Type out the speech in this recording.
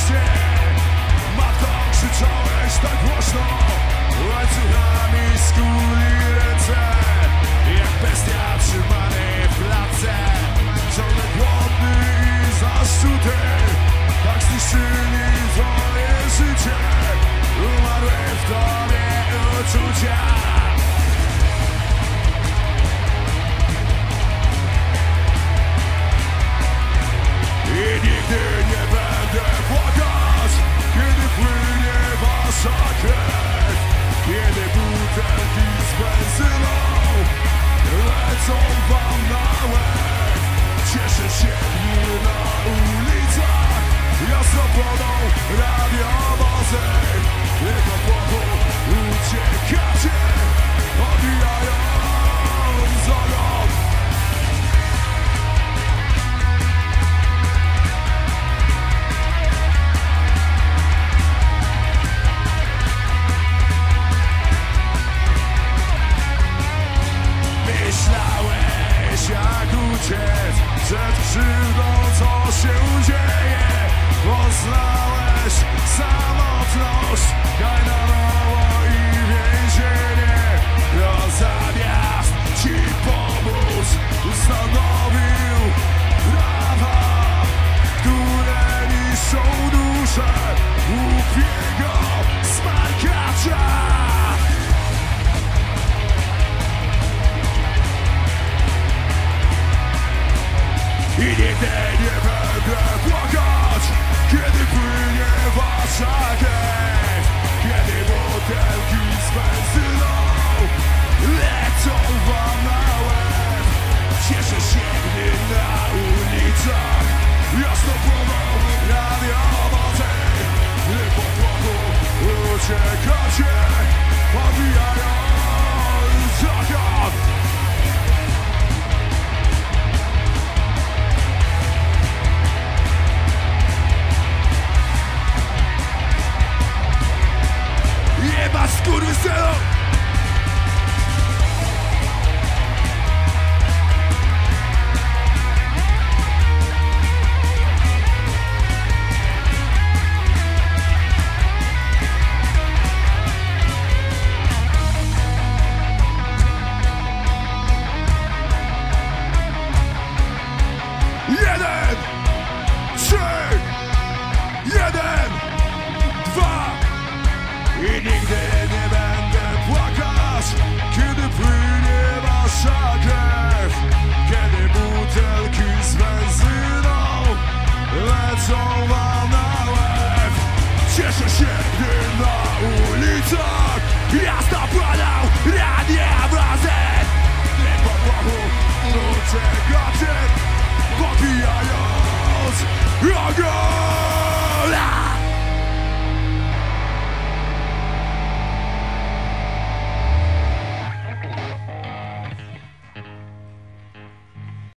mieście. Matko, krzyczałeś tak głośno, łańcuchami skuli ręce, jak bestia trzymany w klatce. Ciągle głodny i zaszczuty, tak zniszczyli twoje życie. Umarły w tobie uczucia. I nigdy nie będę płakać, kiedy płynie wasza krew, kiedy butelki z benzyną lecą wam na łeb. Cieszę się, gdy na ulicach jasno płoną radiowozy. Tylko wokół uciekacie, odbijając ogon. Myślałeś, jak uciec przed krzywdą, co się dzieje. Poznałeś samotność, kajdaноwo i więzienie. To zamiast ci pomóc ustanowił prawa, które niszczą duszę głupiego smarkacza. I nigdy nie będę płakać, kiedy płynie wasza krew, kiedy butelki z benzyną lecą wam na łeb. Cieszę się, gdy na ulicach jasno płoną radiowozy. Gdy po tłoku uciekacie, odbijając ogon. Jeba skurwysynu! Jeden, trzy, jeden, dwa. I nigdy nie będę płakać, kiedy płynie wasza krew, kiedy butelki z benzyną lecą wam na łeb. Cieszę się, gdy na ulicach jasno płoną radiowozy. Nie po tłoku uciekacie, popijając ogon.